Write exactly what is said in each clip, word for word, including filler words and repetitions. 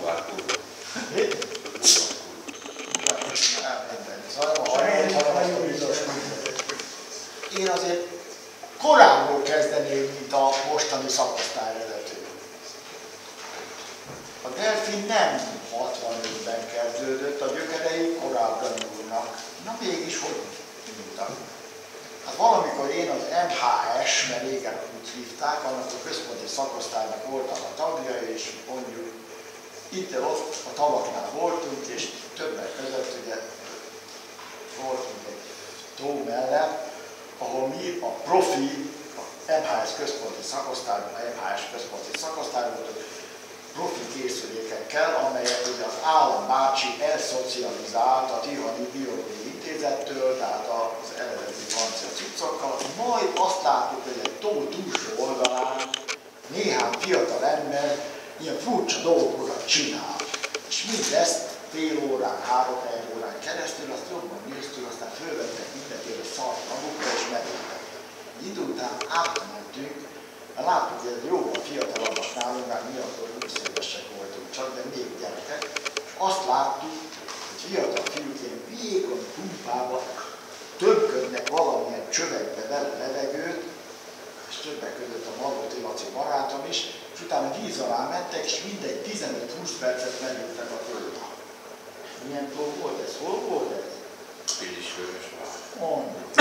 Én azért korábbról kezdeném, mint a mostani szakosztályvezető. A Delfin nem hatvanötben kezdődött, a gyökerei korábban nyúlnak. Na mégis hogy nyúltak? Hát valamikor én az em há es, mert régen úgy hívták, annak a központi szakosztálynak voltam a tagja, és mondjuk itt-ott a tavaknál voltunk, és többek között ugye voltunk egy tó mellett, ahol mi a profi, a em há es központi szakasztályban, a em há es központi szakasztályban voltunk, profi készülékekkel, amelyet ugye az állam bácsi elszocializált a Tihani Biológiai Intézettől, tehát az eredeti francia cuccokkal, majd azt láttuk, hogy egy tó túlsó oldalán néhány fiatal ember ilyen furcsa dolgokat csinál. És mindezt fél órán, három egy órán keresztül, azt jobban néztük, aztán fölvettek mindenféle szart magukra és megöltek. Egy idő után átmentünk, mert láttuk, hogy jóval fiatalabbak nálunk, mert mi akkor húsz évesek voltunk csak, de még gyerekek, és azt láttuk, hogy fiatal fiúk ilyen vékony pumpába tömködnek valamilyen csövekbe vele levegőt, és többek között a Margoti Laci barátom is, és utána víz alá mentek, és mindegy tizenöt-húsz percet megültek a földre. Milyen tó volt ez? Hol volt ez? Pilisvörösvár. Mondjuk.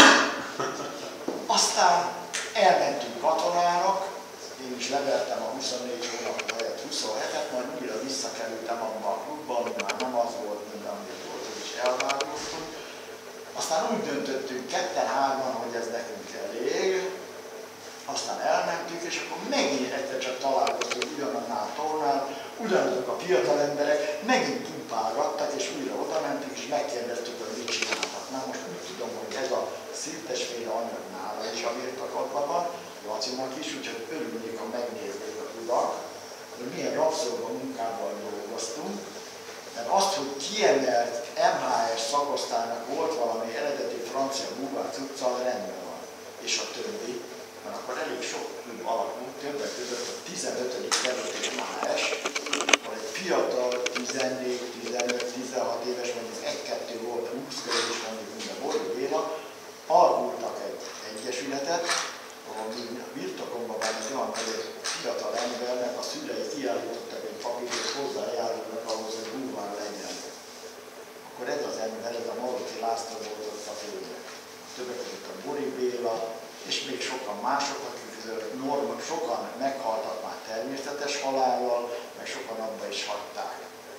Aztán elmentünk katonának, én is levertem a huszonnégy hónap helyett huszonhetet, majd újra visszakerültem abba a klubba, ami már nem az volt, mint amit volt, és elvágottunk. Aztán úgy döntöttünk ketten-hárman, hogy ez nekünk elég. Aztán elmentünk, és akkor megint egyszer csak találkoztunk ugyanannál tornán, ugyanazok a fiatal emberek megint pumpálgattak, és újra oda mentünk, és megkérdeztük, hogy mit csináltak. Na most úgy tudom, hogy ez a szintesféle anyag nála is a birtokatban van, Lacinak is, úgyhogy örülnék, ha megnéznék a tudak, hogy milyen rabszolga munkával dolgoztunk. Mert azt, hogy kiemelt em há es szakosztálynak volt valami eredeti francia búvár cuccal, rendben van. És a többi, mert akkor elég sok klub alakult, többek között a tizenötödik kerületi em há es, ahol egy fiatal, tizennégy, tizenöt, tizenhat éves, mondjuk egy-kettő volt, húsz körül is mondjuk minden Bori Béla, alkultak egy egyesületet, ahol birtokomban van egy olyan fiatal embernek, a szülei kiállítottak egy papírt, és hozzájárulnak ahhoz, hogy búvár legyen. Akkor ez az ember, ez a Margoti László volt ott a főnök. Többek között a Bori Béla, és még sokan mások, akik norma, sokan meghaltak már természetes halállal, meg sokan abba is hagyták.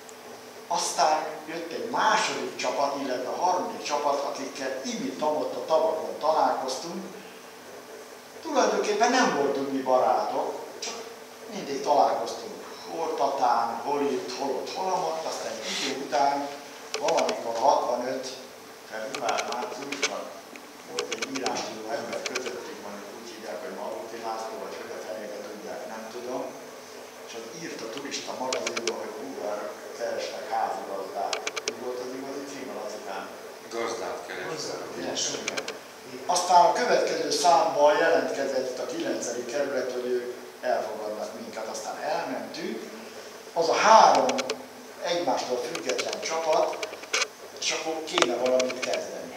Aztán jött egy második csapat, illetve a harmadik csapat, akikkel imitamott a tavakon találkoztunk. Tulajdonképpen nem voltunk mi barátok, csak mindig találkoztunk. Hol Tatán, hol itt, hol ott, hol amott, aztán egy idő után valamikor hatvanöt, február, márciusban volt egy írásíró ember közöttük, mondjuk úgy hívják, hogy Margoti László, vagy hogy a fenébe tudják, nem tudom, és az írt a turista magazinban, hogy búvárok keresnek házigazdát. Mi volt az igazi cím a Lacikán? Gazdát keresnek. Aztán a következő számban jelentkezett a kilencedik kerület, hogy ők elfogadnak minket. Aztán elmentünk, az a három egymástól független csapat, és akkor kéne valamit kezdeni.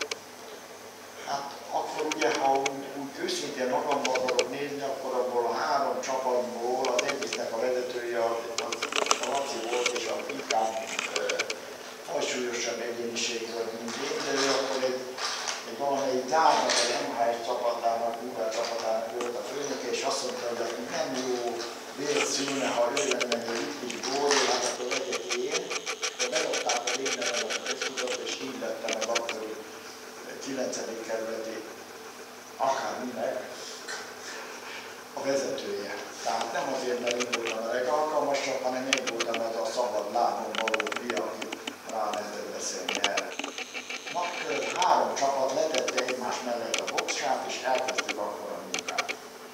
Hát akkor ugye, ha úgy, úgy őszintén magamban akarok nézni, akkor abból a három csapatból az egyiknek a vezetője a, a Laci volt, és a inkább e, fajsúlyosabb egyéniség volt, mint én, de ő akkor egy, egy valamelyik gyárnak, egy em há es csapatának, búvár csapatának volt a főnöke, és azt mondta, hogy aki nem jó vért szülne, ha ő lenne egy itt is góló, hát akkor legyek én, de bedobták a védelmet a köztudat, és hirdette meg akkor kilencedik kerületi akárminek a vezetője. Tehát nem azért, mert én voltam a legalkalmasabb, hanem én voltam az a szabad lábon való fia, aki rá lehetett beszélni erre. Na, három csapat letette egymás mellett a boxsát, és elkezdtük akkor a munkát.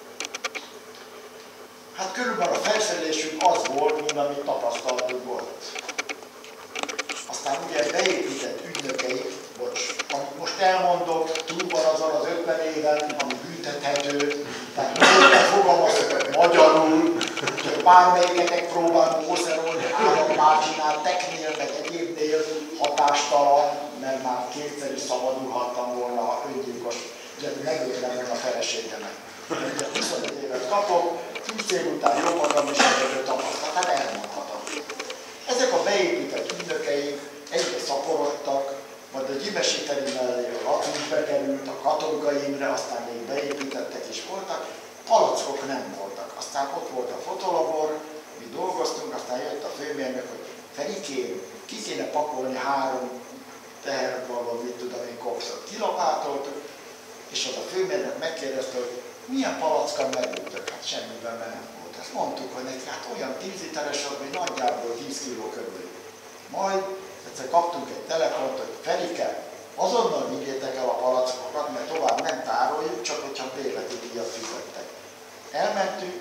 Hát körülbelül a felszerelésünk az volt, mint amit tapasztaltuk ott. Aztán ugye beépített ügynökeik, bocs, amit most elmondok, túl van azon az ötven éven, ami büntethető, tehát most fogalmazok magyarul, hogy bármelyiketek próbál mószerolni, állambácsinál, teknél, meg egyébnél hatástalan, mert már kétszer is szabadulhattam volna, ha öngyilkos, ugye megöltem meg a feleségemet. Ugye huszonöt évet kapok, húsz év után jó magam is egyedül tapasztalat, hát elmondhatom. Ezek a beépített ügynökeink egyre szaporodtak, majd a Gyimesi Feri mellé a Lacinc bekerült, a Katonkai Imre, aztán még beépítettek is voltak, palackok nem voltak. Aztán ott volt a fotolabor, mi dolgoztunk, aztán jött a főmérnök, hogy Ferikém, ki kéne pakolni három teherbalon, mit tudom én, kokszot. Kilapátoltuk, és az a főmérnök megkérdezte, hogy milyen palacka merültök? Hát semmiben nem volt. Ezt mondtuk, hogy neki hát olyan tíz literes az, hogy nagyjából tíz kiló körül. Majd egyszer kaptunk egy telefont, hogy Ferike, azonnal vigyétek el a palackokat, mert tovább nem tároljuk, csak hogyha bérleti díjat fizettek. Elmentünk,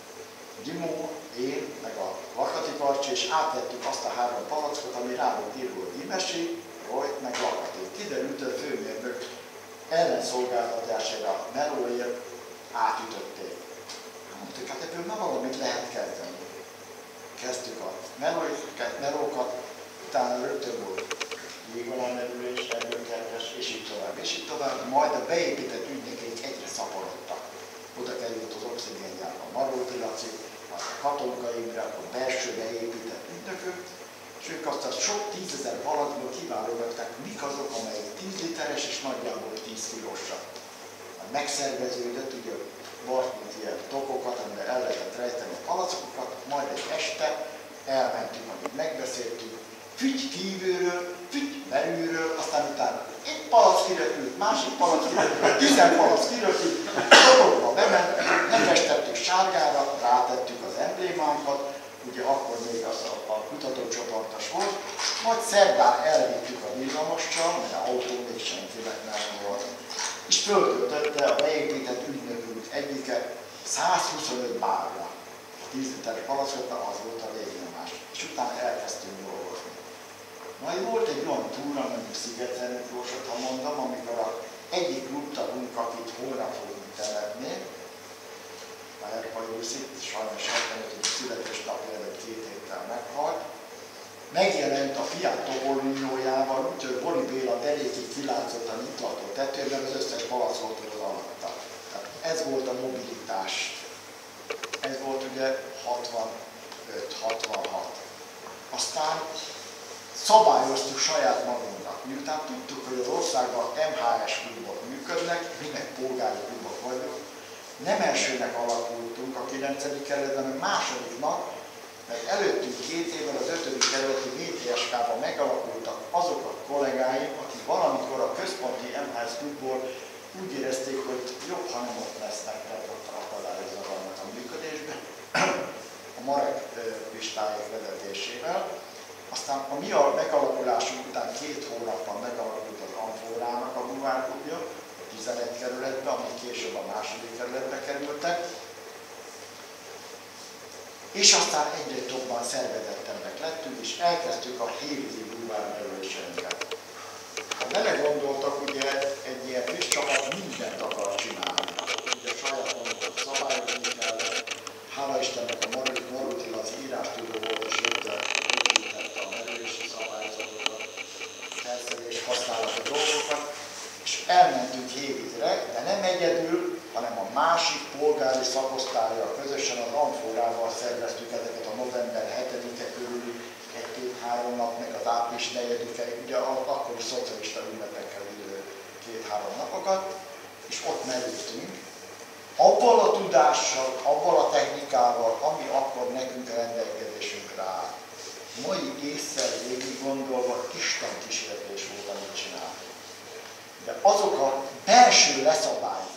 Gyimó, én, meg a Lakati Karcsi, és átvettük azt a három palackot, ami rá volt írva, hogy Gyimesi, Rojt, meg Lakati. Kiderült, hogy a főmérnök ellenszolgáltatására melóért átütötték. Mondtuk, hát ebből már valamit lehet kezdeni. Kezdtük a melókat, utána rögtön volt jégalámerülés, erőkertes, és így tovább, és így tovább, majd a beépített ügynökeink egyre szaporodtak. Oda került az oxigéngyár, a Marolti Laci, a Katonkai Imre, a belső beépített ügynökök, és ők azt a sok tízezer palacból kiválogatták, mik azok, amelyek tíz literes és nagyjából tíz kilósak. Megszerveződött, ugye volt mint ilyen tokokat, amiben el lehetett rejteni a palackokat, majd egy este elmentünk, amit megbeszéltünk, fügy kívülről, fügy belülről, aztán utána egy palack kiröpült, másik palack kiröpült, tizen palack kiröpült, tokokba bementünk, megfestettük sárgára, rátettük az emblémánkat, ugye akkor még az a, a kutatócsoportos volt, majd szerdán elvittük a villamossal, mert a autó még senkinek nem volt. És föltöltötte a beépített ügynökünk egyike százhuszonöt bárra. A tíz literes palackoknak az volt a végnyomás. És utána elkezdtünk dolgozni. Majd volt egy olyan túra, mondjuk Sziget-Szent Miklósot, ha mondom, amikor a egyik klubtagunk, akit holnap fogunk temetni, a Erpai Jussi, sajnos hetvenötödik születésnapja előtt két héttel meghalt, megjelent a Fiat Topoliniójával, úgyhogy Bori Béla derékig kilátszott a nyitható tetőben, az összes palac volt az alatta. Tehát ez volt a mobilitás. Ez volt ugye hatvanöt hatvanhat. Aztán szabályoztuk saját magunknak. Miután tudtuk, hogy az országban em há es klubok működnek, mi meg polgári klubok vagyunk, nem elsőnek alakultunk a kilencedik kerületben, hanem másodiknak, mert előttünk két évvel az ötödik kerületi vé té es ká-ban megalakultak azok a kollégáim, akik valamikor a központi em há es klubból úgy érezték, hogy jobb, ha nem ott lesznek, mert ott akadályozza vannak a működésben, a Marek Pistályék vezetésével. Aztán a mi a megalakulásunk után két hónappal megalakult az Amforának a buvárklubja, a tizenegy kerületbe, amik később a második kerületbe kerültek. És aztán egyre jobban szervezettebbek lettünk, és elkezdtük a hétvégi bulvár merüléseinket. Ha belegondoltak, ugye egy ilyen friss csapat mindent akar csinálni. Ugye saját magunkat szabályozni kellett. Hála Istennek a Marolti Laci írástudó volt, és építette a merülési szabályzatokat, felszerelés használati dolgokat, és elmentünk Hévízre, de nem egyedül, hanem a másik polgári szakosztállyal közösen az Amforával szerveztük ezeket a november hetedike körüli egy-két-három nap, meg az április negyedike, ugye akkori szocialista ünnepekkel idő két-három napokat, és ott merültünk. Avval a tudással, avval a technikával, ami akkor nekünk rendelkezésünkre áll. Mai észszel végig gondolva Isten kísértés volt, amit csináltunk. De azok a belső leszabályok,